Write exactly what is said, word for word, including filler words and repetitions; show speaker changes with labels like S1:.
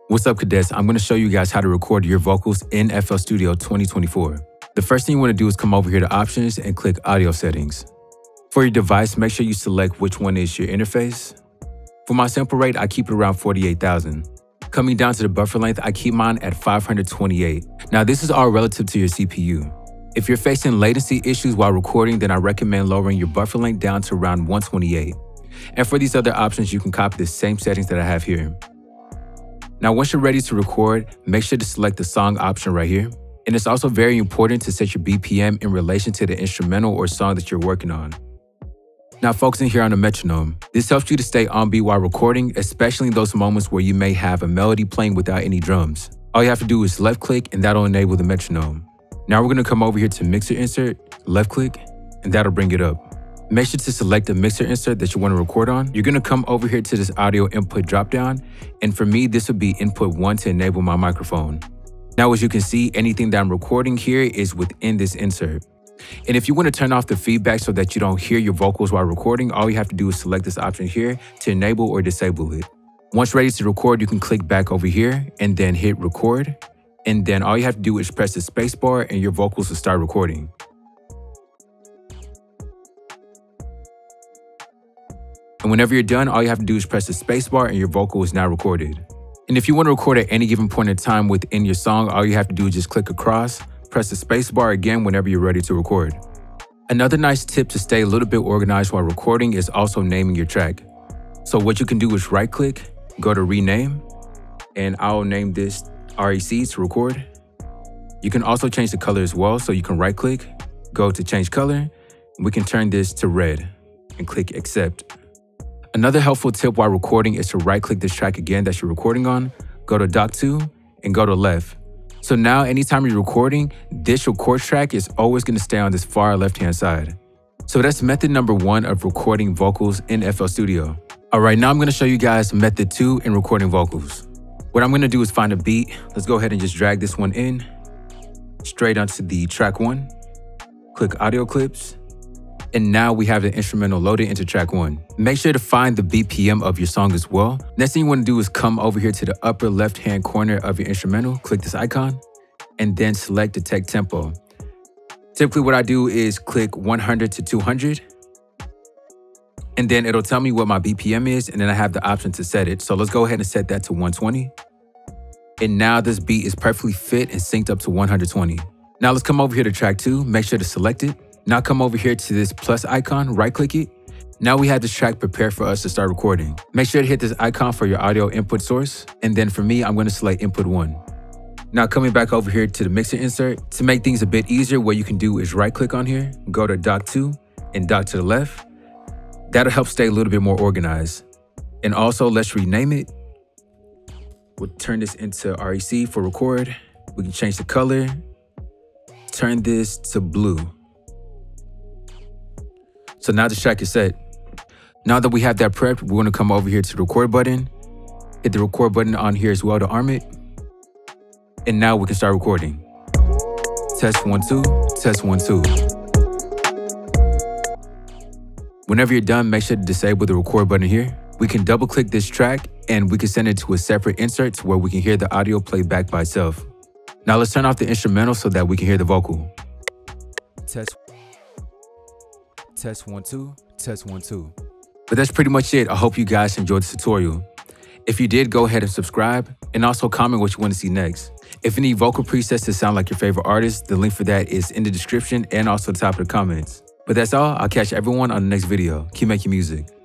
S1: What's up, cadets? I'm going to show you guys how to record your vocals in F L Studio twenty twenty-four. The first thing you want to do is come over here to Options and click Audio Settings. For your device, make sure you select which one is your interface. For my sample rate, I keep it around forty-eight thousand. Coming down to the buffer length, I keep mine at five hundred twenty-eight. Now, this is all relative to your C P U. If you're facing latency issues while recording, then I recommend lowering your buffer length down to around one twenty-eight. And for these other options, you can copy the same settings that I have here. Now, once you're ready to record, make sure to select the song option right here. And it's also very important to set your B P M in relation to the instrumental or song that you're working on. Now, focusing here on the metronome. This helps you to stay on beat while recording, especially in those moments where you may have a melody playing without any drums. All you have to do is left click and that'll enable the metronome. Now we're gonna come over here to Mixer Insert, left click, and that'll bring it up. Make sure to select the mixer insert that you want to record on. You're going to come over here to this audio input dropdown, and for me, this would be input one to enable my microphone. Now, as you can see, anything that I'm recording here is within this insert. And if you want to turn off the feedback so that you don't hear your vocals while recording, all you have to do is select this option here to enable or disable it. Once ready to record, you can click back over here and then hit record. And then all you have to do is press the space bar and your vocals will start recording. And whenever you're done, all you have to do is press the spacebar and your vocal is now recorded. And if you want to record at any given point in time within your song, all you have to do is just click across, press the spacebar again whenever you're ready to record. Another nice tip to stay a little bit organized while recording is also naming your track. So what you can do is right click, go to rename, and I'll name this R E C to record. You can also change the color as well. So you can right click, go to change color, and we can turn this to red and click accept. Another helpful tip while recording is to right-click this track again that you're recording on, go to Dock two, and go to left. So now anytime you're recording, this record track is always going to stay on this far left-hand side. So that's method number one of recording vocals in F L Studio. All right, now I'm going to show you guys method two in recording vocals. What I'm going to do is find a beat. Let's go ahead and just drag this one in, straight onto the track one, click audio clips. And now we have the instrumental loaded into track one. Make sure to find the B P M of your song as well. Next thing you want to do is come over here to the upper left-hand corner of your instrumental, click this icon, and then select detect tempo. Typically what I do is click one hundred to two hundred, and then it'll tell me what my B P M is, and then I have the option to set it. So let's go ahead and set that to one twenty. And now this beat is perfectly fit and synced up to one hundred twenty. Now let's come over here to track two, make sure to select it. Now come over here to this plus icon, right click it. Now we have this track prepared for us to start recording. Make sure to hit this icon for your audio input source. And then for me, I'm going to select input one. Now coming back over here to the mixer insert, to make things a bit easier, what you can do is right click on here, go to Dock two and dock to the left. That'll help stay a little bit more organized. And also let's rename it. We'll turn this into R E C for record. We can change the color, turn this to blue. So now this track is set. Now that we have that prepped, we're going to come over here to the record button, hit the record button on here as well to arm it. And now we can start recording. Test one, two, test one, two. Whenever you're done, make sure to disable the record button here. We can double click this track and we can send it to a separate insert to where we can hear the audio play back by itself. Now let's turn off the instrumental so that we can hear the vocal. Test. Test one, two, test one, two. But that's pretty much it. I hope you guys enjoyed this tutorial. If you did, go ahead and subscribe and also comment what you want to see next. If you need vocal presets to sound like your favorite artist, the link for that is in the description and also the top of the comments. But that's all. I'll catch everyone on the next video. Keep making music.